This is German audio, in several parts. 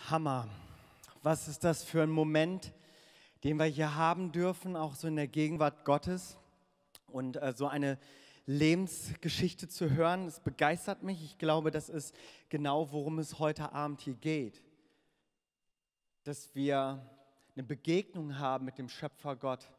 Hammer. Was ist das für ein Moment, den wir hier haben dürfen, auch so in der Gegenwart Gottes und so eine Lebensgeschichte zu hören. Das begeistert mich. Ich glaube, das ist genau, worum es heute Abend hier geht. Dass wir eine Begegnung haben mit dem Schöpfer Gott.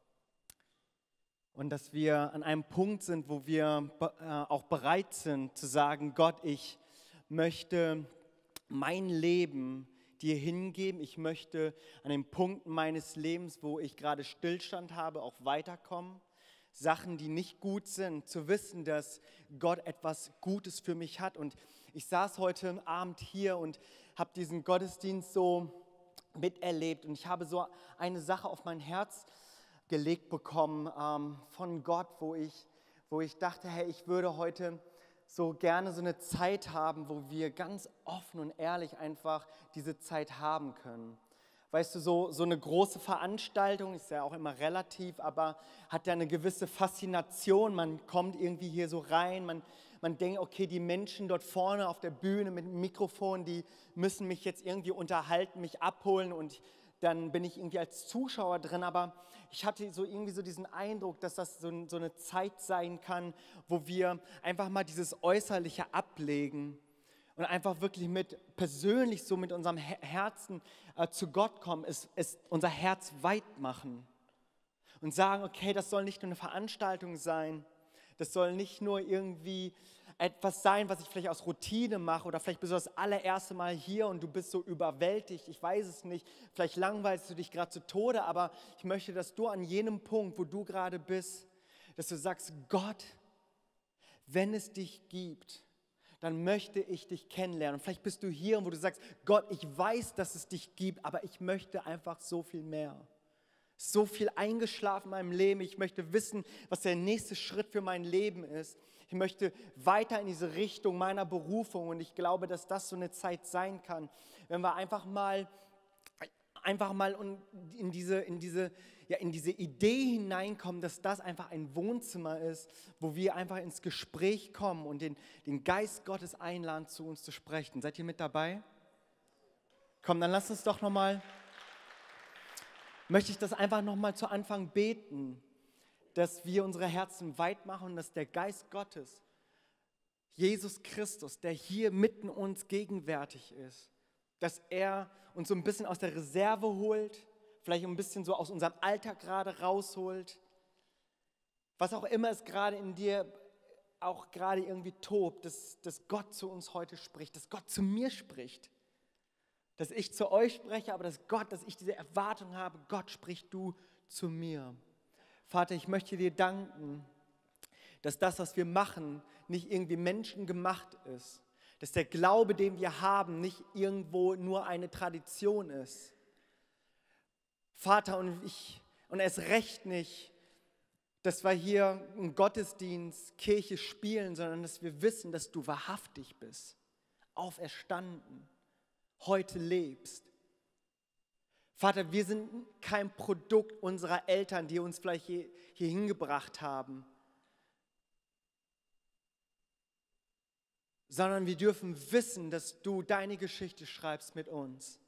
Und dass wir an einem Punkt sind, wo wir auch bereit sind zu sagen, Gott, ich möchte mein Leben dir hingeben. Ich möchte an den Punkten meines Lebens, wo ich gerade Stillstand habe, auch weiterkommen. Sachen, die nicht gut sind, zu wissen, dass Gott etwas Gutes für mich hat. Und ich saß heute Abend hier und habe diesen Gottesdienst so miterlebt. Und ich habe so eine Sache auf mein Herz gelegt bekommen von Gott, wo ich dachte, hey, ich würde heute so gerne so eine Zeit haben, wo wir ganz offen und ehrlich einfach diese Zeit haben können. Weißt du, so eine große Veranstaltung ist ja auch immer relativ, aber hat ja eine gewisse Faszination. Man kommt irgendwie hier so rein, man denkt, okay, die Menschen dort vorne auf der Bühne mit dem Mikrofon, die müssen mich jetzt irgendwie unterhalten, mich abholen und dann bin ich irgendwie als Zuschauer drin, aber ich hatte so irgendwie so diesen Eindruck, dass das so eine Zeit sein kann, wo wir einfach mal dieses Äußerliche ablegen und einfach wirklich persönlich so mit unserem Herzen zu Gott kommen, es unser Herz weit machen und sagen, okay, das soll nicht nur eine Veranstaltung sein, das soll nicht nur irgendwie etwas sein, was ich vielleicht aus Routine mache oder vielleicht bist du das allererste Mal hier und du bist so überwältigt, ich weiß es nicht, vielleicht langweilst du dich gerade zu Tode, aber ich möchte, dass du an jenem Punkt, wo du gerade bist, dass du sagst, Gott, wenn es dich gibt, dann möchte ich dich kennenlernen. Und vielleicht bist du hier, wo du sagst, Gott, ich weiß, dass es dich gibt, aber ich möchte einfach so viel mehr. So viel eingeschlafen in meinem Leben. Ich möchte wissen, was der nächste Schritt für mein Leben ist. Ich möchte weiter in diese Richtung meiner Berufung und ich glaube, dass das so eine Zeit sein kann, wenn wir einfach mal in diese Idee hineinkommen, dass das einfach ein Wohnzimmer ist, wo wir einfach ins Gespräch kommen und den Geist Gottes einladen, zu uns zu sprechen. Seid ihr mit dabei? Komm, dann lasst uns doch möchte ich das einfach nochmal zu Anfang beten, dass wir unsere Herzen weit machen und dass der Geist Gottes, Jesus Christus, der hier mitten uns gegenwärtig ist, dass er uns so ein bisschen aus der Reserve holt, vielleicht ein bisschen so aus unserem Alltag gerade rausholt, was auch immer es gerade in dir auch gerade irgendwie tobt, dass Gott zu uns heute spricht, dass Gott zu mir spricht. Dass ich zu euch spreche, aber dass ich diese Erwartung habe, Gott, sprich du zu mir. Vater, ich möchte dir danken, dass das, was wir machen, nicht irgendwie menschengemacht ist. Dass der Glaube, den wir haben, nicht irgendwo nur eine Tradition ist. Vater, und erst recht nicht, dass wir hier einen Gottesdienst, Kirche spielen, sondern dass wir wissen, dass du wahrhaftig bist, auferstanden, heute lebst. Vater, wir sind kein Produkt unserer Eltern, die uns vielleicht hier hingebracht haben, sondern wir dürfen wissen, dass du deine Geschichte schreibst mit uns.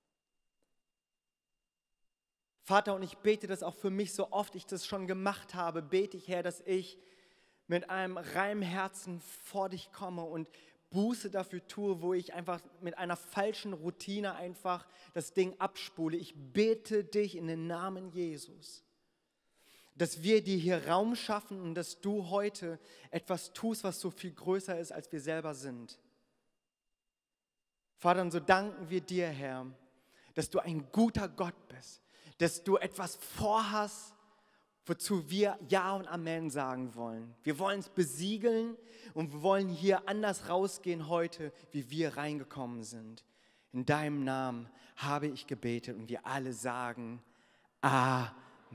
Vater, und ich bete das auch für mich, so oft ich das schon gemacht habe, bete ich, Herr, dass ich mit einem reinen Herzen vor dich komme und Buße dafür tue, wo ich einfach mit einer falschen Routine einfach das Ding abspule. Ich bete dich in den Namen Jesus, dass wir dir hier Raum schaffen und dass du heute etwas tust, was so viel größer ist, als wir selber sind. Vater, und so danken wir dir, Herr, dass du ein guter Gott bist, dass du etwas vorhast, wozu wir Ja und Amen sagen wollen. Wir wollen es besiegeln und wir wollen hier anders rausgehen heute, wie wir reingekommen sind. In deinem Namen habe ich gebetet und wir alle sagen Amen.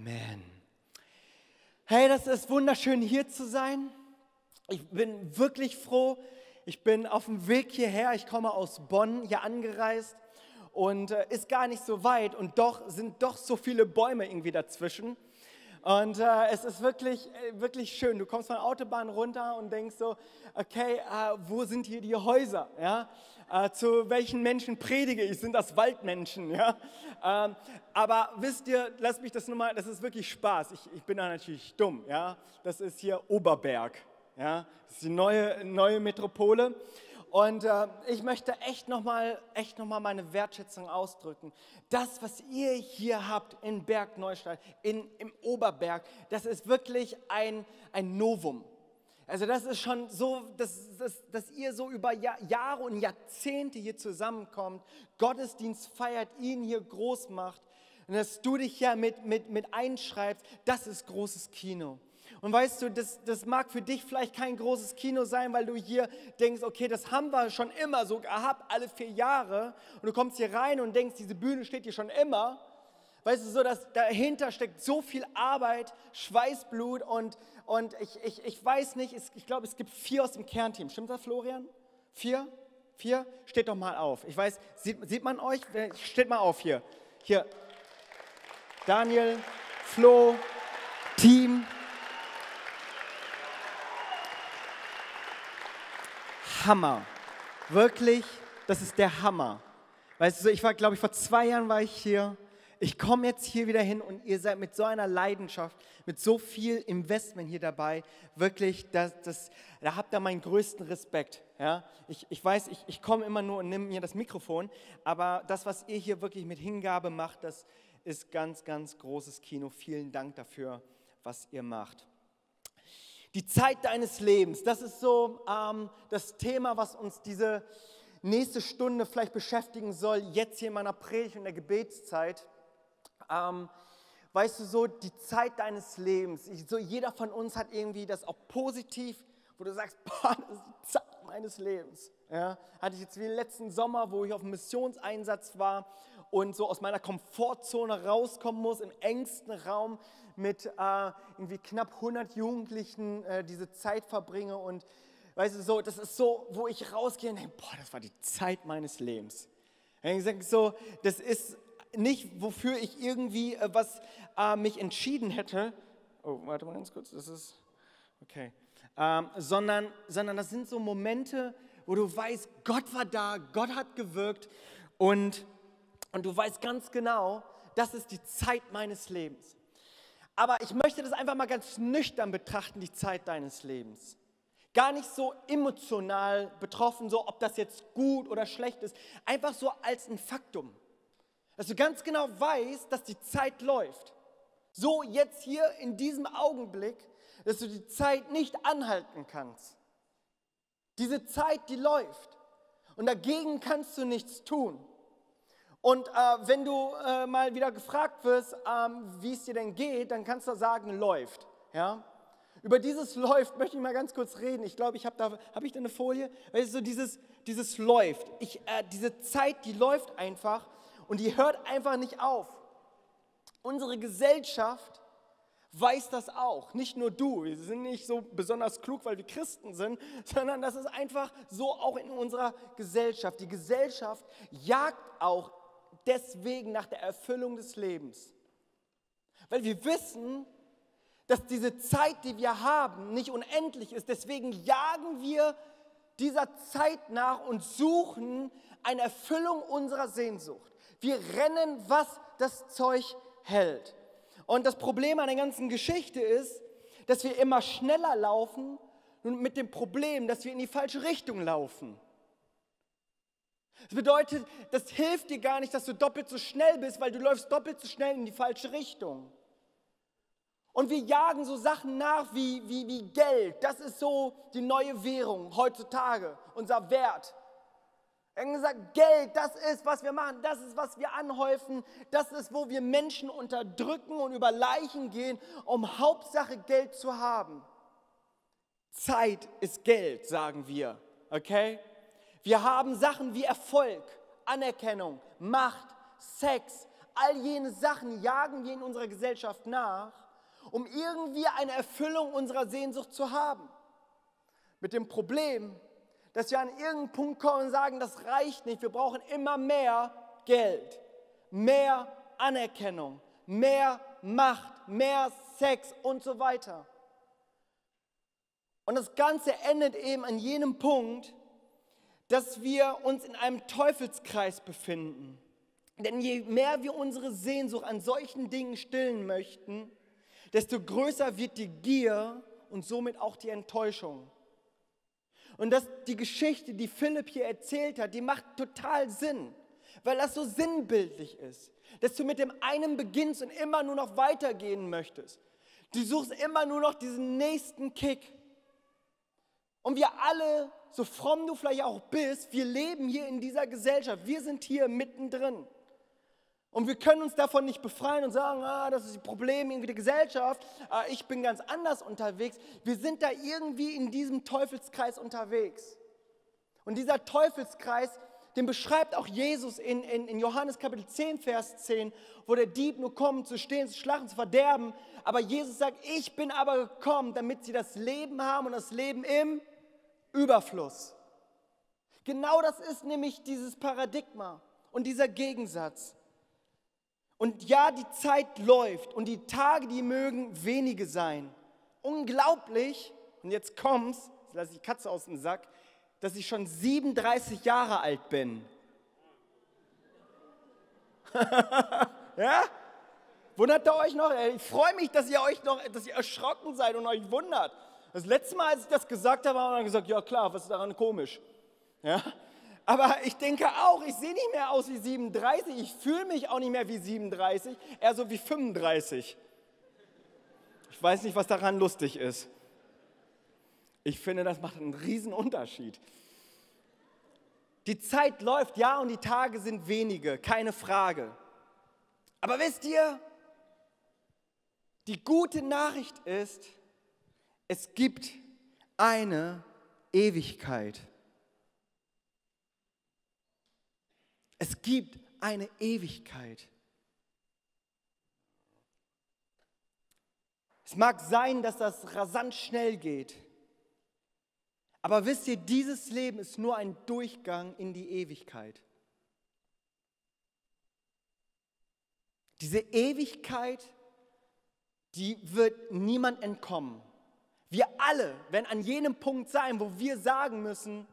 Hey, das ist wunderschön hier zu sein. Ich bin wirklich froh. Ich bin auf dem Weg hierher. Ich komme aus Bonn hier angereist und ist gar nicht so weit und doch sind so viele Bäume irgendwie dazwischen. Und es ist wirklich, wirklich schön. Du kommst von der Autobahn runter und denkst so, okay, wo sind hier die Häuser? Ja? Zu welchen Menschen predige ich? Sind das Waldmenschen? Ja? Aber wisst ihr, lasst mich das nur mal, das ist wirklich Spaß. Ich bin da natürlich dumm. Ja? Das ist hier Oberberg. Ja? Das ist die neue Metropole. Und ich möchte echt nochmal meine Wertschätzung ausdrücken. Das, was ihr hier habt in Berg Neustadt, im Oberberg, das ist wirklich ein Novum. Also das ist schon so, dass ihr so über Jahre und Jahrzehnte hier zusammenkommt, Gottesdienst feiert, ihn hier groß macht und dass du dich ja mit einschreibst, das ist großes Kino. Und weißt du, das mag für dich vielleicht kein großes Kino sein, weil du hier denkst, okay, das haben wir schon immer so gehabt, alle 4 Jahre. Und du kommst hier rein und denkst, diese Bühne steht hier schon immer. Weißt du, so, dass dahinter steckt so viel Arbeit, Schweißblut und ich weiß nicht, ich glaube, es gibt 4 aus dem Kernteam. Stimmt das, Florian? 4? 4? Steht doch mal auf. Ich weiß, sieht man euch? Steht mal auf hier. Hier. Daniel, Flo, Team. Hammer. Wirklich, das ist der Hammer. Weißt du, ich war, glaube ich, vor 2 Jahren war ich hier. Ich komme jetzt hier wieder hin und ihr seid mit so einer Leidenschaft, mit so viel Investment hier dabei. Wirklich, da habt ihr meinen größten Respekt. Ja? Ich weiß, ich komme immer nur und nehme mir das Mikrofon, aber das, was ihr hier wirklich mit Hingabe macht, das ist ganz, ganz großes Kino. Vielen Dank dafür, was ihr macht. Die Zeit deines Lebens, das ist so das Thema, was uns diese nächste Stunde vielleicht beschäftigen soll, jetzt hier in meiner Predigt und der Gebetszeit. Weißt du, so die Zeit deines Lebens, so jeder von uns hat irgendwie das auch positiv, wo du sagst, boah, das ist die Zeit meines Lebens. Ja, hatte ich jetzt wie letzten Sommer, wo ich auf einem Missionseinsatz war und so aus meiner Komfortzone rauskommen muss, im engsten Raum mit irgendwie knapp 100 Jugendlichen diese Zeit verbringe und weißt du, so, das ist so, wo ich rausgehe und denke, boah, das war die Zeit meines Lebens. Und ich sage so, das ist nicht, wofür ich irgendwie mich entschieden hätte. Oh, warte mal ganz kurz, das ist, okay. Sondern das sind so Momente, wo du weißt, Gott war da, Gott hat gewirkt und du weißt ganz genau, das ist die Zeit meines Lebens. Aber ich möchte das einfach mal ganz nüchtern betrachten, die Zeit deines Lebens. Gar nicht so emotional betroffen, so ob das jetzt gut oder schlecht ist. Einfach so als ein Faktum. Dass du ganz genau weißt, dass die Zeit läuft. So jetzt hier in diesem Augenblick, dass du die Zeit nicht anhalten kannst. Diese Zeit, die läuft. Und dagegen kannst du nichts tun. Und wenn du mal wieder gefragt wirst, wie es dir denn geht, dann kannst du sagen, läuft. Ja? Über dieses läuft möchte ich mal ganz kurz reden. Ich glaube, ich habe da eine Folie? Weißt du, dieses läuft. Diese Zeit, die läuft einfach und die hört einfach nicht auf. Unsere Gesellschaft weiß das auch. Nicht nur du. Wir sind nicht so besonders klug, weil wir Christen sind, sondern das ist einfach so auch in unserer Gesellschaft. Die Gesellschaft jagt auch deswegen nach der Erfüllung des Lebens. Weil wir wissen, dass diese Zeit, die wir haben, nicht unendlich ist. Deswegen jagen wir dieser Zeit nach und suchen eine Erfüllung unserer Sehnsucht. Wir rennen, was das Zeug hält. Und das Problem an der ganzen Geschichte ist, dass wir immer schneller laufen und mit dem Problem, dass wir in die falsche Richtung laufen. Das bedeutet, das hilft dir gar nicht, dass du doppelt so schnell bist, weil du läufst doppelt so schnell in die falsche Richtung. Und wir jagen so Sachen nach wie Geld. Das ist so die neue Währung heutzutage, unser Wert. Wir haben gesagt, Geld, das ist, was wir machen, das ist, was wir anhäufen, das ist, wo wir Menschen unterdrücken und über Leichen gehen, um Hauptsache Geld zu haben. Zeit ist Geld, sagen wir, okay? Wir haben Sachen wie Erfolg, Anerkennung, Macht, Sex, all jene Sachen jagen wir in unserer Gesellschaft nach, um irgendwie eine Erfüllung unserer Sehnsucht zu haben. Mit dem Problem, dass wir an irgendeinen Punkt kommen und sagen, das reicht nicht, wir brauchen immer mehr Geld, mehr Anerkennung, mehr Macht, mehr Sex und so weiter. Und das Ganze endet eben an jenem Punkt, dass wir uns in einem Teufelskreis befinden. Denn je mehr wir unsere Sehnsucht an solchen Dingen stillen möchten, desto größer wird die Gier und somit auch die Enttäuschung. Und die Geschichte, die Philipp hier erzählt hat, die macht total Sinn, weil das so sinnbildlich ist. Dass du mit dem einen beginnst und immer nur noch weitergehen möchtest. Du suchst immer nur noch diesen nächsten Kick. Und wir alle, so fromm du vielleicht auch bist, wir leben hier in dieser Gesellschaft. Wir sind hier mittendrin. Und wir können uns davon nicht befreien und sagen, das ist das Problem irgendwie der Gesellschaft, ich bin ganz anders unterwegs. Wir sind da irgendwie in diesem Teufelskreis unterwegs. Und dieser Teufelskreis, den beschreibt auch Jesus in Johannes Kapitel 10, Vers 10, wo der Dieb nur kommt, zu stehlen, zu schlachten, zu verderben. Aber Jesus sagt, ich bin aber gekommen, damit sie das Leben haben und das Leben im Überfluss. Genau das ist nämlich dieses Paradigma und dieser Gegensatz. Und ja, die Zeit läuft und die Tage, die mögen wenige sein. Unglaublich, und jetzt kommt's, jetzt lasse ich die Katze aus dem Sack, dass ich schon 37 Jahre alt bin. Ja? Wundert ihr euch noch? Ich freue mich, dass ihr erschrocken seid und euch wundert. Das letzte Mal, als ich das gesagt habe, haben wir gesagt, ja klar, was ist daran komisch? Ja? Aber ich denke auch, ich sehe nicht mehr aus wie 37, ich fühle mich auch nicht mehr wie 37, eher so wie 35. Ich weiß nicht, was daran lustig ist. Ich finde, das macht einen riesen Unterschied. Die Zeit läuft, ja, und die Tage sind wenige, keine Frage. Aber wisst ihr, die gute Nachricht ist, es gibt eine Ewigkeit. Es gibt eine Ewigkeit. Es mag sein, dass das rasant schnell geht. Aber wisst ihr, dieses Leben ist nur ein Durchgang in die Ewigkeit. Diese Ewigkeit, die wird niemand entkommen. Wir alle werden an jenem Punkt sein, wo wir sagen müssen,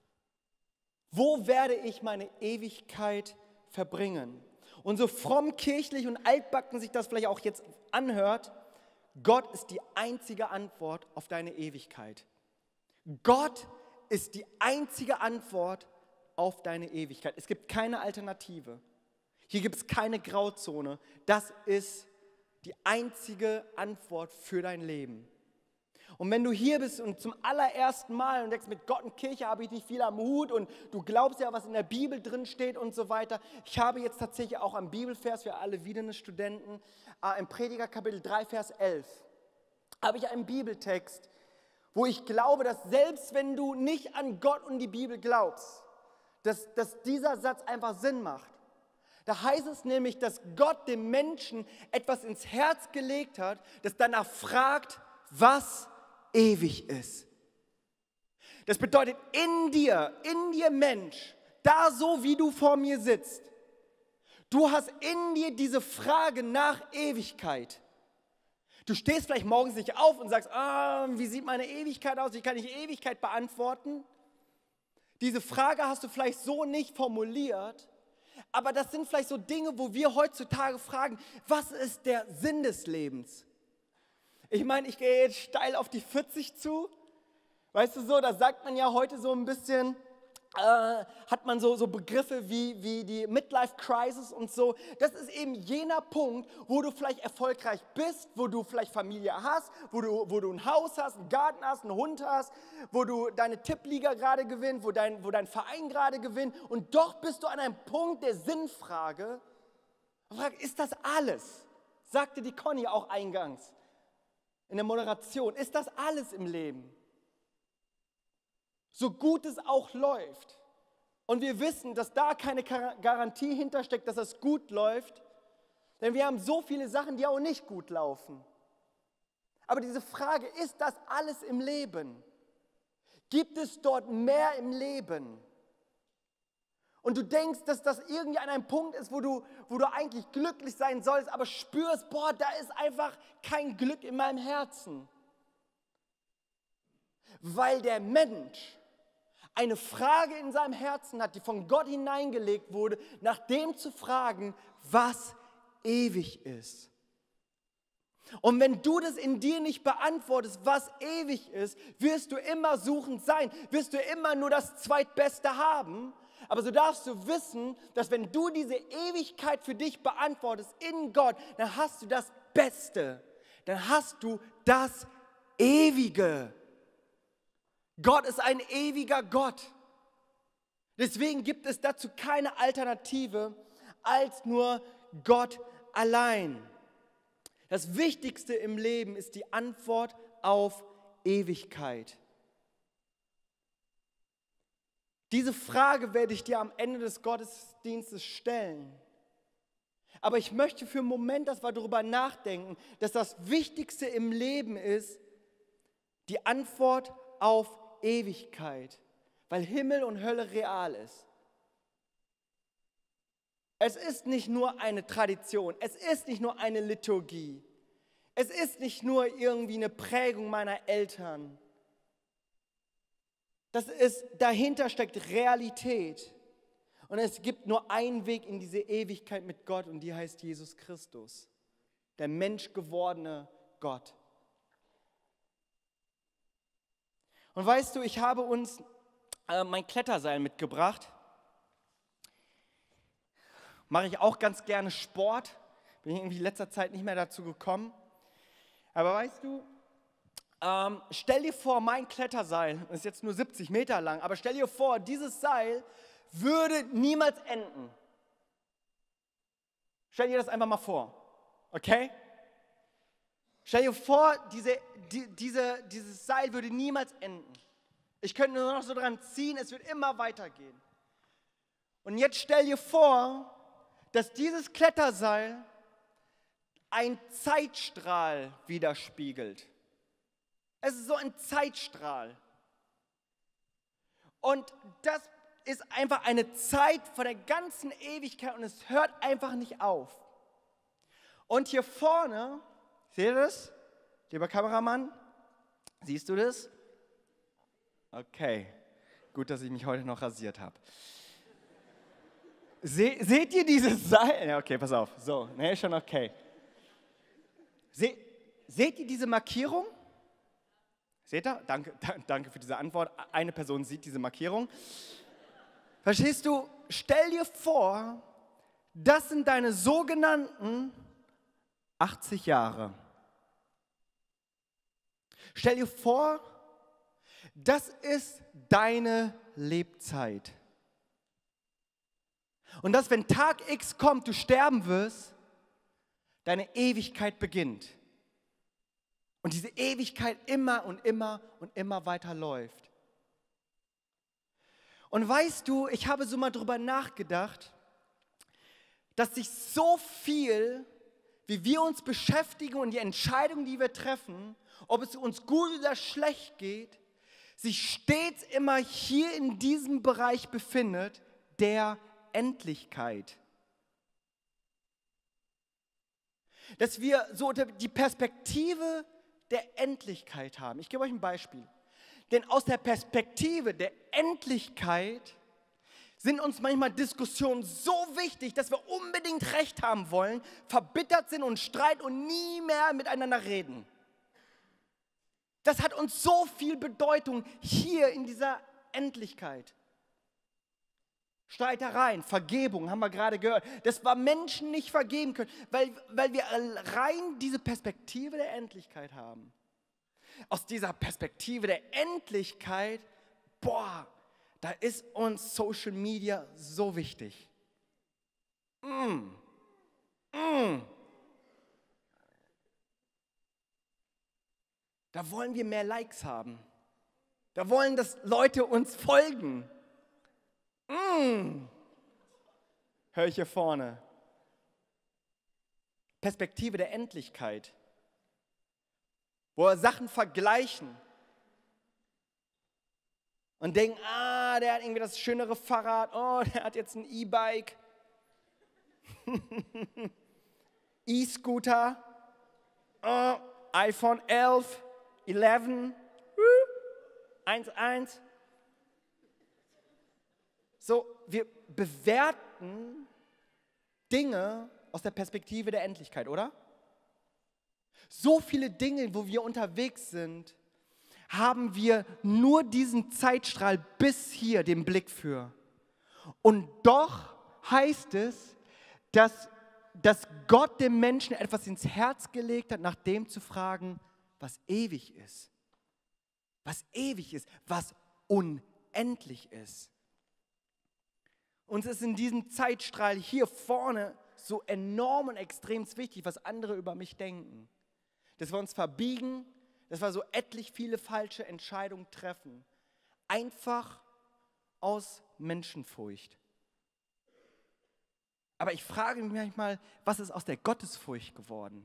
wo werde ich meine Ewigkeit verbringen? Und so fromm, kirchlich und altbacken sich das vielleicht auch jetzt anhört, Gott ist die einzige Antwort auf deine Ewigkeit. Gott ist die einzige Antwort auf deine Ewigkeit. Es gibt keine Alternative. Hier gibt es keine Grauzone. Das ist die einzige Antwort für dein Leben. Und wenn du hier bist und zum allerersten Mal und denkst, mit Gott und Kirche habe ich nicht viel am Hut und du glaubst ja, was in der Bibel drin steht und so weiter. Ich habe jetzt tatsächlich auch am Bibelvers für alle Wiedenes Studenten, im Prediger Kapitel 3, Vers 11, habe ich einen Bibeltext, wo ich glaube, dass selbst wenn du nicht an Gott und die Bibel glaubst, dass dieser Satz einfach Sinn macht. Da heißt es nämlich, dass Gott dem Menschen etwas ins Herz gelegt hat, das danach fragt, was ewig ist. Das bedeutet, in dir Mensch, da so wie du vor mir sitzt, du hast in dir diese Frage nach Ewigkeit. Du stehst vielleicht morgens nicht auf und sagst, wie sieht meine Ewigkeit aus, wie kann ich Ewigkeit beantworten? Diese Frage hast du vielleicht so nicht formuliert, aber das sind vielleicht so Dinge, wo wir heutzutage fragen, was ist der Sinn des Lebens? Ich meine, ich gehe jetzt steil auf die 40 zu. Weißt du so, da sagt man ja heute so ein bisschen, hat man so Begriffe wie die Midlife Crisis und so. Das ist eben jener Punkt, wo du vielleicht erfolgreich bist, wo du vielleicht Familie hast, wo du ein Haus hast, einen Garten hast, einen Hund hast, wo du deine Tippliga gerade gewinnst, wo dein Verein gerade gewinnt. Und doch bist du an einem Punkt der Sinnfrage. Ist das alles? Sagte die Conny auch eingangs in der Moderation. Ist das alles im Leben? So gut es auch läuft. Und wir wissen, dass da keine Garantie hintersteckt, dass es gut läuft. Denn wir haben so viele Sachen, die auch nicht gut laufen. Aber diese Frage, ist das alles im Leben? Gibt es dort mehr im Leben? Und du denkst, dass das irgendwie an einem Punkt ist, wo du eigentlich glücklich sein sollst, aber spürst, boah, da ist einfach kein Glück in meinem Herzen. Weil der Mensch eine Frage in seinem Herzen hat, die von Gott hineingelegt wurde, nach dem zu fragen, was ewig ist. Und wenn du das in dir nicht beantwortest, was ewig ist, wirst du immer suchend sein, wirst du immer nur das Zweitbeste haben. Aber so darfst du wissen, dass wenn du diese Ewigkeit für dich beantwortest in Gott, dann hast du das Beste, dann hast du das Ewige. Gott ist ein ewiger Gott. Deswegen gibt es dazu keine Alternative als nur Gott allein. Das Wichtigste im Leben ist die Antwort auf Ewigkeit. Diese Frage werde ich dir am Ende des Gottesdienstes stellen. Aber ich möchte für einen Moment, dass wir darüber nachdenken, dass das Wichtigste im Leben ist, die Antwort auf Ewigkeit, weil Himmel und Hölle real ist. Es ist nicht nur eine Tradition, es ist nicht nur eine Liturgie, es ist nicht nur irgendwie eine Prägung meiner Eltern. Dahinter steckt Realität. Und es gibt nur einen Weg in diese Ewigkeit mit Gott und die heißt Jesus Christus, der menschgewordene Gott. Und weißt du, ich habe uns mein Kletterseil mitgebracht. Mache ich auch ganz gerne Sport. Bin irgendwie in letzter Zeit nicht mehr dazu gekommen. Aber weißt du, stell dir vor, mein Kletterseil ist jetzt nur 70 Meter lang, aber stell dir vor, dieses Seil würde niemals enden. Stell dir das einfach mal vor, okay? Stell dir vor, dieses Seil würde niemals enden. Ich könnte nur noch so dran ziehen, es wird immer weitergehen. Und jetzt stell dir vor, dass dieses Kletterseil einen Zeitstrahl widerspiegelt. Es ist so ein Zeitstrahl. Und das ist einfach eine Zeit von der ganzen Ewigkeit und es hört einfach nicht auf. Und hier vorne, seht ihr das, lieber Kameramann? Siehst du das? Okay, gut, dass ich mich heute noch rasiert habe. Seht ihr dieses Seil? Ja, okay, pass auf. So, ne, schon okay. Seht ihr diese Markierung? Seht ihr? Danke für diese Antwort. Eine Person sieht diese Markierung. Verstehst du? Stell dir vor, das sind deine sogenannten 80 Jahre. Stell dir vor, das ist deine Lebzeit. Und dass, wenn Tag X kommt, du sterben wirst, deine Ewigkeit beginnt. Und diese Ewigkeit immer und immer und immer weiter läuft. Und weißt du, ich habe so mal drüber nachgedacht, dass sich so viel, wie wir uns beschäftigen und die Entscheidungen, die wir treffen, ob es uns gut oder schlecht geht, sich stets immer hier in diesem Bereich befindet, der Endlichkeit. Dass wir so die Perspektive der Endlichkeit haben. Ich gebe euch ein Beispiel. Denn aus der Perspektive der Endlichkeit sind uns manchmal Diskussionen so wichtig, dass wir unbedingt Recht haben wollen, verbittert sind und streiten und nie mehr miteinander reden. Das hat uns so viel Bedeutung hier in dieser Endlichkeit. Streitereien, Vergebung, haben wir gerade gehört, dass wir Menschen nicht vergeben können, weil wir rein diese Perspektive der Endlichkeit haben. Aus dieser Perspektive der Endlichkeit, da ist uns Social Media so wichtig. Da wollen wir mehr Likes haben. Da wollen, dass Leute uns folgen. Hör ich hier vorne. Perspektive der Endlichkeit. Wo wir Sachen vergleichen. und denken, der hat irgendwie das schönere Fahrrad, oh, der hat jetzt ein E-Bike, E-Scooter, oh, iPhone 11, 11, 1.1. So, wir bewerten Dinge aus der Perspektive der Endlichkeit, oder? So viele Dinge, wo wir unterwegs sind, haben wir nur diesen Zeitstrahl bis hier, den Blick für. Und doch heißt es, dass Gott dem Menschen etwas ins Herz gelegt hat, nach dem zu fragen, was ewig ist. Was ewig ist, was unendlich ist. Uns ist in diesem Zeitstrahl hier vorne so enorm und extrem wichtig, was andere über mich denken. Dass wir uns verbiegen, dass wir so etlich viele falsche Entscheidungen treffen. Einfach aus Menschenfurcht. Aber ich frage mich manchmal, was ist aus der Gottesfurcht geworden?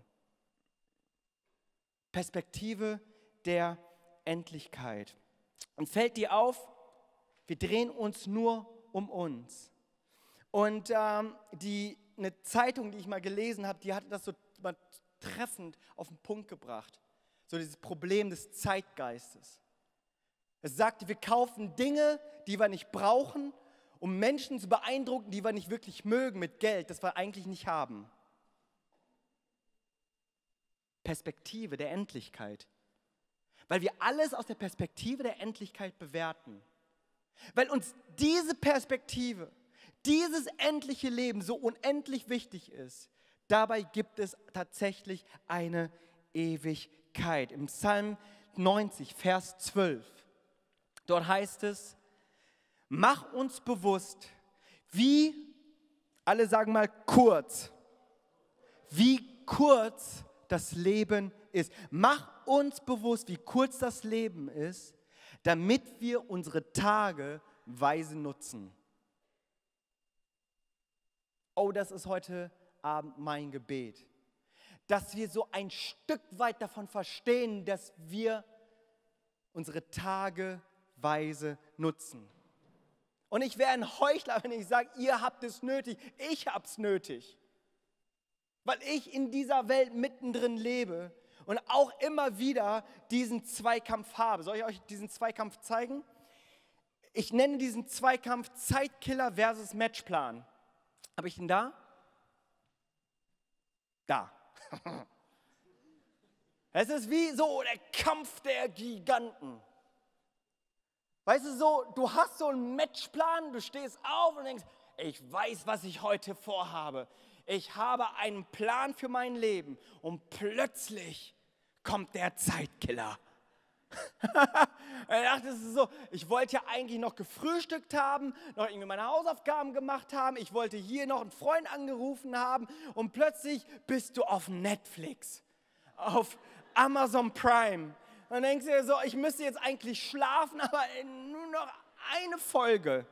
Perspektive der Endlichkeit. Und fällt dir auf, wir drehen uns nur um uns. Und eine Zeitung, die ich mal gelesen habe, die hat das so mal treffend auf den Punkt gebracht. So dieses Problem des Zeitgeistes. Es sagte, wir kaufen Dinge, die wir nicht brauchen, um Menschen zu beeindrucken, die wir nicht wirklich mögen, mit Geld, das wir eigentlich nicht haben. Perspektive der Endlichkeit. Weil wir alles aus der Perspektive der Endlichkeit bewerten. Weil uns diese Perspektive, dieses endliche Leben so unendlich wichtig ist, dabei gibt es tatsächlich eine Ewigkeit. Im Psalm 90, Vers 12, dort heißt es, mach uns bewusst, wie, alle sagen mal kurz, wie kurz das Leben ist. Mach uns bewusst, wie kurz das Leben ist, damit wir unsere Tage weise nutzen. Oh, das ist heute Abend mein Gebet, dass wir so ein Stück weit davon verstehen, dass wir unsere Tage weise nutzen. Und ich wäre ein Heuchler, wenn ich sage, ihr habt es nötig, ich habe es nötig. Weil ich in dieser Welt mittendrin lebe und auch immer wieder diesen Zweikampf habe. Soll ich euch diesen Zweikampf zeigen? Ich nenne diesen Zweikampf Zeitkiller versus Matchplan. Habe ich ihn da? Da. Es ist wie so der Kampf der Giganten. Weißt du so, du hast so einen Matchplan, du stehst auf und denkst, ich weiß, was ich heute vorhabe. Ich habe einen Plan für mein Leben und plötzlich kommt der Zeitkiller. Und ich dachte, das ist so, ich wollte ja eigentlich noch gefrühstückt haben, noch irgendwie meine Hausaufgaben gemacht haben, ich wollte hier noch einen Freund angerufen haben und plötzlich bist du auf Netflix, auf Amazon Prime. Und denkst du dir so, ich müsste jetzt eigentlich schlafen, aber nur noch eine Folge.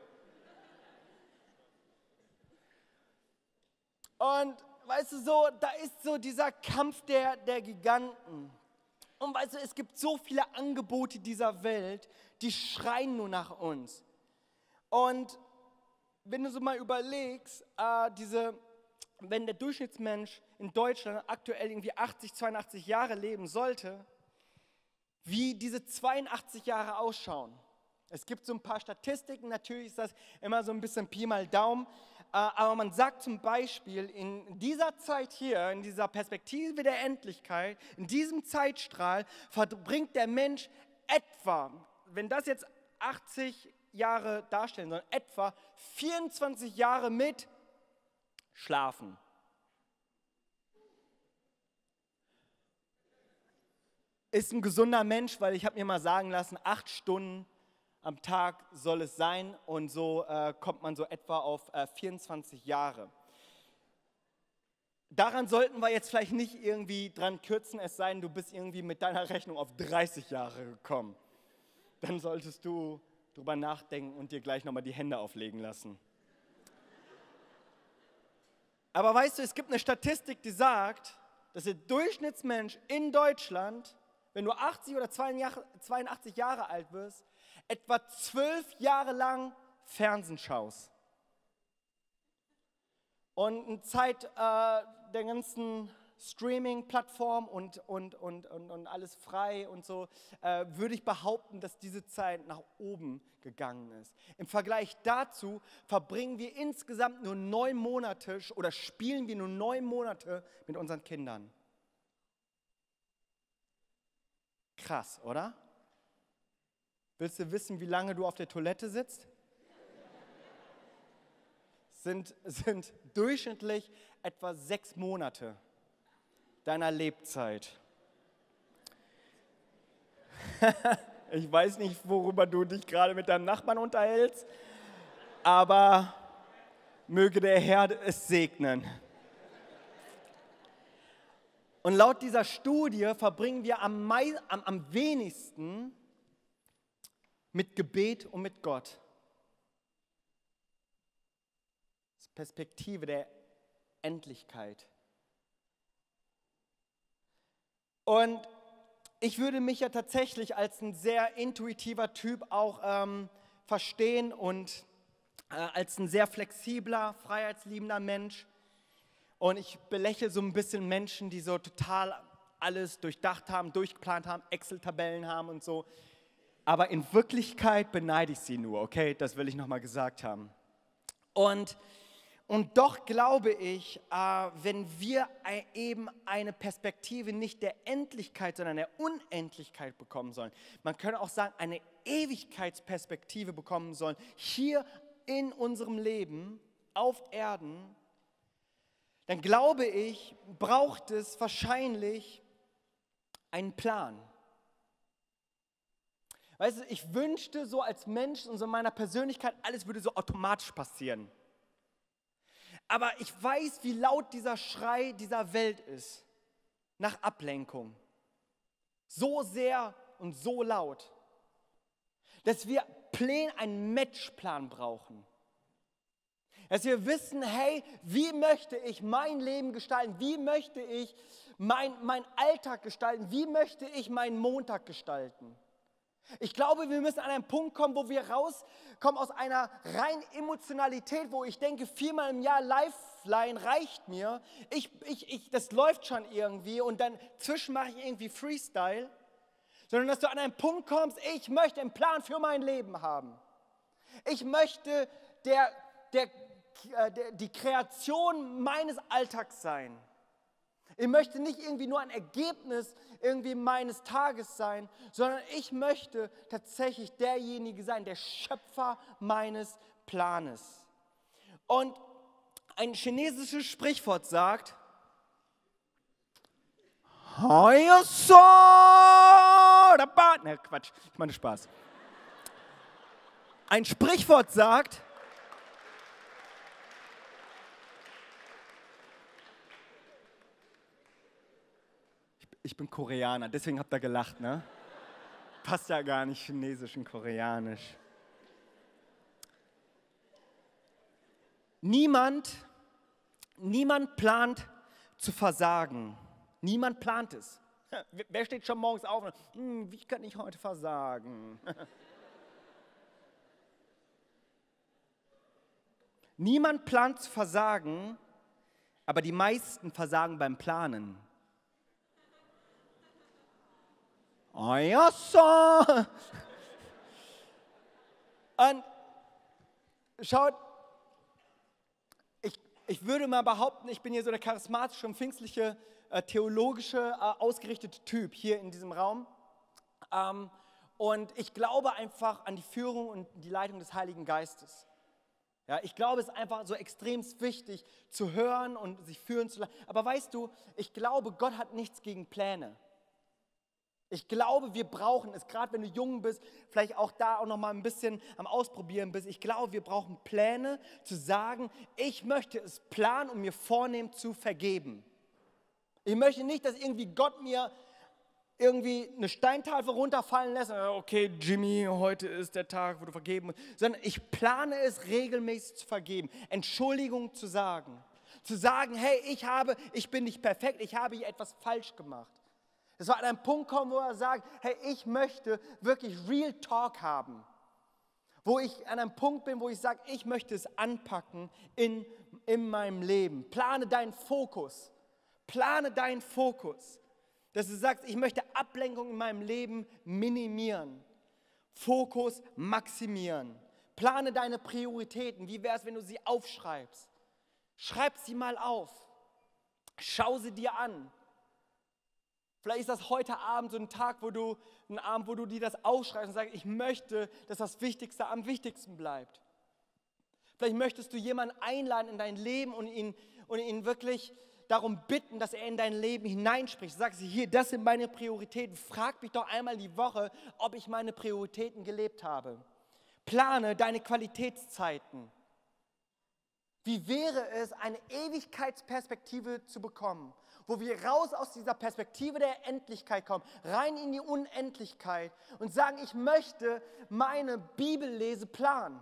Und weißt du so, da ist so dieser Kampf der Giganten. Und weißt du, es gibt so viele Angebote dieser Welt, die schreien nur nach uns. Und wenn du so mal überlegst, wenn der Durchschnittsmensch in Deutschland aktuell irgendwie 80, 82 Jahre leben sollte, wie diese 82 Jahre ausschauen. Es gibt so ein paar Statistiken, natürlich ist das immer so ein bisschen Pi mal Daumen, aber man sagt zum Beispiel, in dieser Zeit hier, in dieser Perspektive der Endlichkeit, in diesem Zeitstrahl verbringt der Mensch etwa, wenn das jetzt 80 Jahre darstellen soll, etwa 24 Jahre mit Schlafen. Ist ein gesunder Mensch, weil ich habe mir mal sagen lassen, 8 Stunden am Tag soll es sein und so kommt man so etwa auf 24 Jahre. Daran sollten wir jetzt vielleicht nicht irgendwie dran kürzen, es sei denn, du bist irgendwie mit deiner Rechnung auf 30 Jahre gekommen. Dann solltest du drüber nachdenken und dir gleich nochmal die Hände auflegen lassen. Aber weißt du, es gibt eine Statistik, die sagt, dass der Durchschnittsmensch in Deutschland, wenn du 80 oder 82 Jahre alt wirst, etwa 12 Jahre lang Fernsehen schaust und eine Zeit der ganzen Streaming-Plattform und alles frei und so, würde ich behaupten, dass diese Zeit nach oben gegangen ist. Im Vergleich dazu verbringen wir insgesamt nur 9 Monate oder spielen wir nur 9 Monate mit unseren Kindern. Krass, oder? Willst du wissen, wie lange du auf der Toilette sitzt? Sind durchschnittlich etwa 6 Monate deiner Lebzeit. Ich weiß nicht, worüber du dich gerade mit deinem Nachbarn unterhältst, aber möge der Herr es segnen. Und laut dieser Studie verbringen wir am wenigsten mit Gebet und mit Gott. Das ist Perspektive der Endlichkeit. Und ich würde mich ja tatsächlich als ein sehr intuitiver Typ auch verstehen und als ein sehr flexibler, freiheitsliebender Mensch. Und ich belächle so ein bisschen Menschen, die so total alles durchdacht haben, durchgeplant haben, Excel-Tabellen haben und so. Aber in Wirklichkeit beneide ich sie nur, okay? Das will ich nochmal gesagt haben. Und doch glaube ich, wenn wir eben eine Perspektive nicht der Endlichkeit, sondern der Unendlichkeit bekommen sollen, man könnte auch sagen, eine Ewigkeitsperspektive bekommen sollen, hier in unserem Leben, auf Erden, dann glaube ich, braucht es wahrscheinlich einen Plan. Weißt du, ich wünschte so als Mensch und so in meiner Persönlichkeit, alles würde so automatisch passieren. Aber ich weiß, wie laut dieser Schrei dieser Welt ist, nach Ablenkung. So sehr und so laut, dass wir einen Matchplan brauchen. Dass wir wissen, hey, wie möchte ich mein Leben gestalten? Wie möchte ich meinen Alltag gestalten? Wie möchte ich meinen Montag gestalten? Ich glaube, wir müssen an einen Punkt kommen, wo wir rauskommen aus einer reinen Emotionalität, wo ich denke, 4-mal im Jahr Lifeline reicht mir. Das läuft schon irgendwie und dann zwischen mache ich irgendwie Freestyle. Sondern dass du an einen Punkt kommst, ich möchte einen Plan für mein Leben haben. Ich möchte die Kreation meines Alltags sein. Ich möchte nicht irgendwie nur ein Ergebnis irgendwie meines Tages sein, sondern ich möchte tatsächlich derjenige sein, der Schöpfer meines Planes. Und ein chinesisches Sprichwort sagt, ne, Quatsch, ich meine Spaß. Ein Sprichwort sagt, ich bin Koreaner, deswegen habt ihr gelacht, ne? Passt ja gar nicht Chinesisch und Koreanisch. Niemand plant zu versagen. Niemand plant es. Wer steht schon morgens auf und wie kann ich heute versagen? Niemand plant zu versagen, aber die meisten versagen beim Planen. Oh ja, so. Und schaut, ich würde mal behaupten, ich bin hier so der charismatische und pfingstliche, theologische, ausgerichtete Typ hier in diesem Raum. Und ich glaube einfach an die Führung und die Leitung des Heiligen Geistes. Ja, ich glaube, es ist einfach so extrem wichtig zu hören und sich führen zu lassen. Aber weißt du, ich glaube, Gott hat nichts gegen Pläne. Ich glaube, wir brauchen es, gerade wenn du jung bist, vielleicht auch da auch noch mal ein bisschen am Ausprobieren bist. Ich glaube, wir brauchen Pläne, zu sagen, ich möchte es planen und mir vornehmen zu vergeben. Ich möchte nicht, dass irgendwie Gott mir irgendwie eine Steintafel runterfallen lässt. Okay, Jimmy, heute ist der Tag, wo du vergeben musst. Sondern ich plane es regelmäßig zu vergeben, Entschuldigung zu sagen. Zu sagen, hey, ich bin nicht perfekt, ich habe hier etwas falsch gemacht. Dass wir an einen Punkt kommen, wo wir sagen, hey, ich möchte wirklich Real Talk haben. Wo ich an einem Punkt bin, wo ich sage, ich möchte es anpacken in meinem Leben. Plane deinen Fokus. Plane deinen Fokus. Dass du sagst, ich möchte Ablenkung in meinem Leben minimieren. Fokus maximieren. Plane deine Prioritäten. Wie wäre es, wenn du sie aufschreibst? Schreib sie mal auf. Schau sie dir an. Vielleicht ist das heute Abend so ein Abend, wo du dir das aufschreibst und sagst, ich möchte, dass das Wichtigste am wichtigsten bleibt. Vielleicht möchtest du jemanden einladen in dein Leben und ihn wirklich darum bitten, dass er in dein Leben hineinspricht. Sagst du, hier, das sind meine Prioritäten. Frag mich doch einmal die Woche, ob ich meine Prioritäten gelebt habe. Plane deine Qualitätszeiten. Wie wäre es, eine Ewigkeitsperspektive zu bekommen, wo wir raus aus dieser Perspektive der Endlichkeit kommen, rein in die Unendlichkeit und sagen, ich möchte meine Bibellese planen.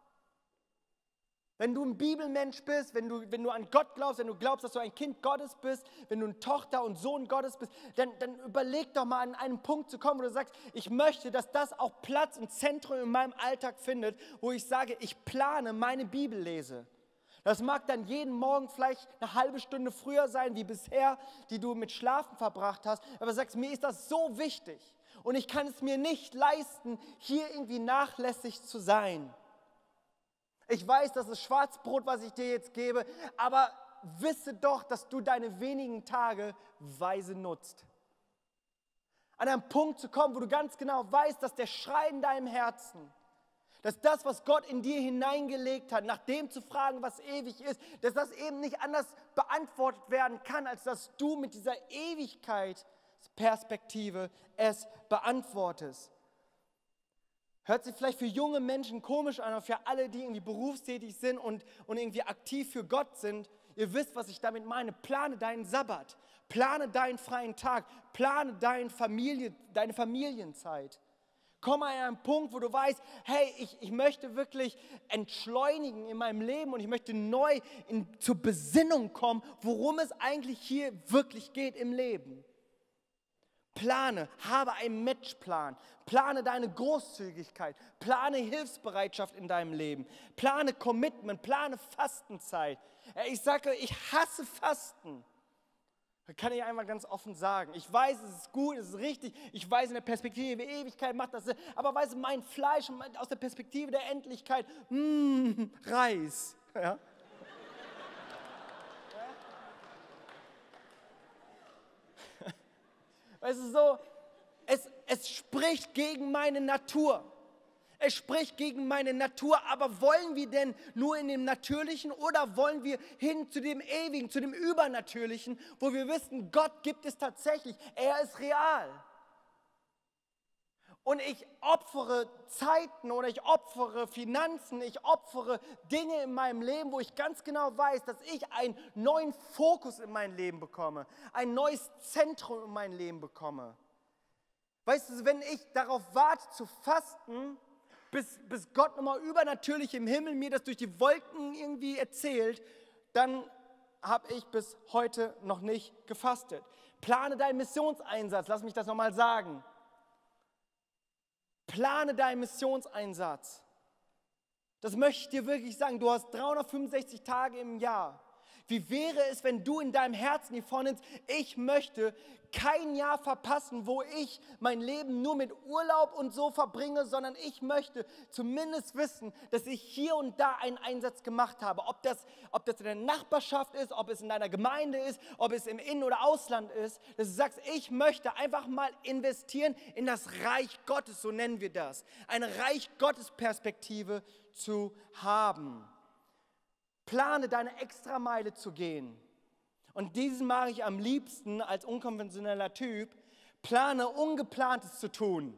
Wenn du ein Bibelmensch bist, wenn du an Gott glaubst, wenn du glaubst, dass du ein Kind Gottes bist, wenn du eine Tochter und Sohn Gottes bist, dann überleg doch mal an einen Punkt zu kommen, wo du sagst, ich möchte, dass das auch Platz und Zentrum in meinem Alltag findet, wo ich sage, ich plane meine Bibellese. Das mag dann jeden Morgen vielleicht eine halbe Stunde früher sein, wie bisher, die du mit Schlafen verbracht hast. Aber du sagst, mir ist das so wichtig und ich kann es mir nicht leisten, hier irgendwie nachlässig zu sein. Ich weiß, das ist Schwarzbrot, was ich dir jetzt gebe, aber wisse doch, dass du deine wenigen Tage weise nutzt. An einen Punkt zu kommen, wo du ganz genau weißt, dass der Schrei in deinem Herzen, dass das, was Gott in dir hineingelegt hat, nach dem zu fragen, was ewig ist, dass das eben nicht anders beantwortet werden kann, als dass du mit dieser Ewigkeitsperspektive es beantwortest. Hört sich vielleicht für junge Menschen komisch an, aber für alle, die irgendwie berufstätig sind und irgendwie aktiv für Gott sind, ihr wisst, was ich damit meine. Plane deinen Sabbat, plane deinen freien Tag, plane deine Familienzeit. Komm an einen Punkt, wo du weißt, hey, ich möchte wirklich entschleunigen in meinem Leben und ich möchte neu zur Besinnung kommen, worum es eigentlich hier wirklich geht im Leben. Plane, habe einen Matchplan, plane deine Großzügigkeit, plane Hilfsbereitschaft in deinem Leben, plane Commitment, plane Fastenzeit. Ich sage, ich hasse Fasten. Das kann ich einfach ganz offen sagen. Ich weiß, es ist gut, es ist richtig. Ich weiß, in der Perspektive der Ewigkeit macht das Sinn. Aber weißt du, mein Fleisch aus der Perspektive der Endlichkeit, Reis. Ja? Weißt du, so, es spricht gegen meine Natur. Es spricht gegen meine Natur, aber wollen wir denn nur in dem Natürlichen oder wollen wir hin zu dem Ewigen, zu dem Übernatürlichen, wo wir wissen, Gott gibt es tatsächlich, er ist real. Und ich opfere Zeiten oder ich opfere Finanzen, ich opfere Dinge in meinem Leben, wo ich ganz genau weiß, dass ich einen neuen Fokus in mein Leben bekomme, ein neues Zentrum in mein Leben bekomme. Weißt du, wenn ich darauf warte zu fasten, bis Gott nochmal übernatürlich im Himmel mir das durch die Wolken irgendwie erzählt, dann habe ich bis heute noch nicht gefastet. Plane deinen Missionseinsatz, lass mich das nochmal sagen. Plane deinen Missionseinsatz. Das möchte ich dir wirklich sagen. Du hast 365 Tage im Jahr. Wie wäre es, wenn du in deinem Herzen hier vorne nimmst, ich möchte kein Jahr verpassen, wo ich mein Leben nur mit Urlaub und so verbringe, sondern ich möchte zumindest wissen, dass ich hier und da einen Einsatz gemacht habe. Ob das in der Nachbarschaft ist, ob es in deiner Gemeinde ist, ob es im In- oder Ausland ist, dass du sagst, ich möchte einfach mal investieren in das Reich Gottes, so nennen wir das. Eine Reich Gottes Perspektive zu haben. Plane deine Extrameile zu gehen. Und diesen mache ich am liebsten als unkonventioneller Typ. Plane Ungeplantes zu tun.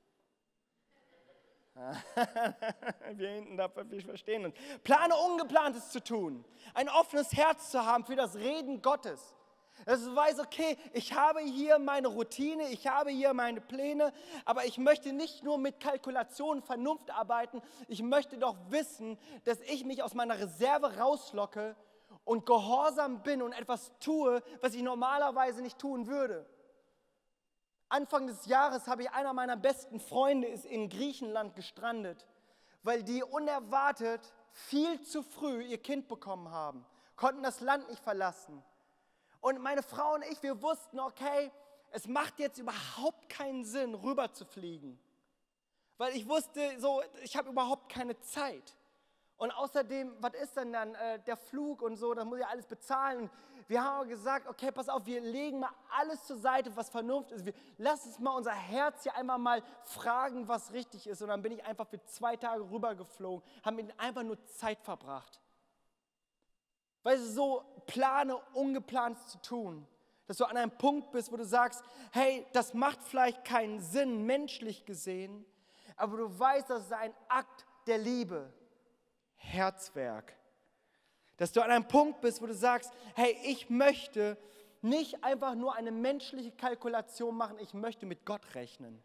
Wir hinten, wir verstehen uns. Plane Ungeplantes zu tun. Ein offenes Herz zu haben für das Reden Gottes. Dass du weißt, okay, ich habe hier meine Routine, ich habe hier meine Pläne, aber ich möchte nicht nur mit Kalkulation, Vernunft arbeiten, ich möchte doch wissen, dass ich mich aus meiner Reserve rauslocke und gehorsam bin und etwas tue, was ich normalerweise nicht tun würde. Anfang des Jahres habe ich einer meiner besten Freunde ist in Griechenland gestrandet, weil die unerwartet viel zu früh ihr Kind bekommen haben, konnten das Land nicht verlassen. Und meine Frau und ich, wir wussten, okay, es macht jetzt überhaupt keinen Sinn, rüber zu fliegen. Weil ich wusste, so, ich habe überhaupt keine Zeit. Und außerdem, was ist denn dann der Flug und so, das muss ich alles bezahlen. Wir haben aber gesagt, okay, pass auf, wir legen mal alles zur Seite, was Vernunft ist. Lass uns mal unser Herz hier einmal mal fragen, was richtig ist. Und dann bin ich einfach für 2 Tage rübergeflogen, haben mit ihnen einfach nur Zeit verbracht. Weil es so plane, ungeplant zu tun. Dass du an einem Punkt bist, wo du sagst, hey, das macht vielleicht keinen Sinn, menschlich gesehen, aber du weißt, das ist ein Akt der Liebe. Herzwerk. Dass du an einem Punkt bist, wo du sagst, hey, ich möchte nicht einfach nur eine menschliche Kalkulation machen, ich möchte mit Gott rechnen.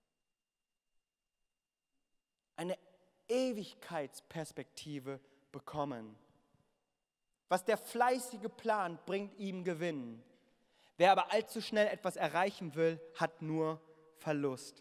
Eine Ewigkeitsperspektive bekommen. Was der Fleißige plant, bringt ihm Gewinn. Wer aber allzu schnell etwas erreichen will, hat nur Verlust.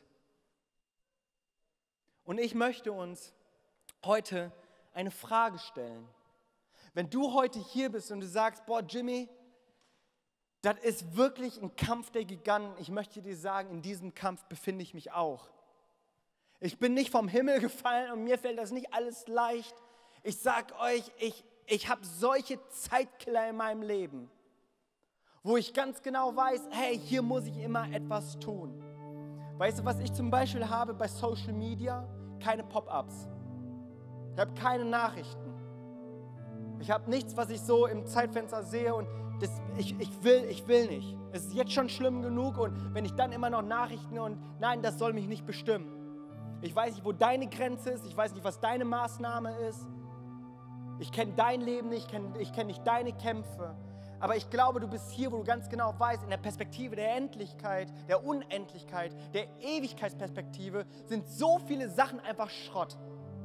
Und ich möchte uns heute eine Frage stellen. Wenn du heute hier bist und du sagst, boah Jimmy, das ist wirklich ein Kampf der Giganten. Ich möchte dir sagen, in diesem Kampf befinde ich mich auch. Ich bin nicht vom Himmel gefallen und mir fällt das nicht alles leicht. Ich sage euch, ich habe solche Zeitkiller in meinem Leben, wo ich ganz genau weiß, hey, hier muss ich immer etwas tun. Weißt du, was ich zum Beispiel habe bei Social Media? Keine Pop-ups. Ich habe keine Nachrichten. Ich habe nichts, was ich so im Zeitfenster sehe und ich will nicht. Es ist jetzt schon schlimm genug und wenn ich dann immer noch Nachrichten und nein, das soll mich nicht bestimmen. Ich weiß nicht, wo deine Grenze ist, ich weiß nicht, was deine Maßnahme ist. Ich kenne dein Leben nicht, ich kenn nicht deine Kämpfe. Aber ich glaube, du bist hier, wo du ganz genau weißt, in der Perspektive der Endlichkeit, der Unendlichkeit, der Ewigkeitsperspektive sind so viele Sachen einfach Schrott.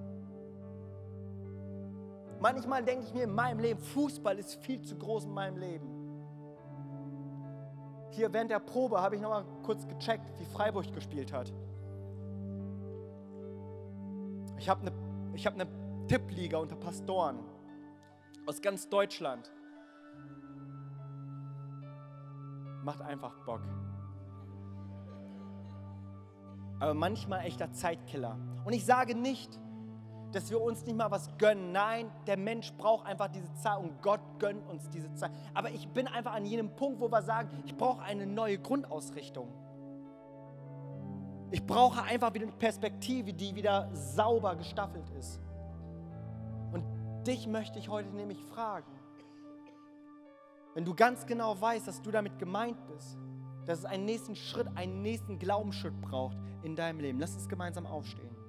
Manchmal denke ich mir in meinem Leben, Fußball ist viel zu groß in meinem Leben. Hier während der Probe habe ich noch mal kurz gecheckt, wie Freiburg gespielt hat. Ich habe eine Tippliga unter Pastoren aus ganz Deutschland. Macht einfach Bock. Aber manchmal echter Zeitkiller. Und ich sage nicht, dass wir uns nicht mal was gönnen. Nein, der Mensch braucht einfach diese Zeit und Gott gönnt uns diese Zeit. Aber ich bin einfach an jenem Punkt, wo wir sagen, ich brauche eine neue Grundausrichtung. Ich brauche einfach wieder eine Perspektive, die wieder sauber gestaffelt ist. Und dich möchte ich heute nämlich fragen, wenn du ganz genau weißt, dass du damit gemeint bist, dass es einen nächsten Schritt, einen nächsten Glaubensschritt braucht in deinem Leben. Lass uns gemeinsam aufstehen.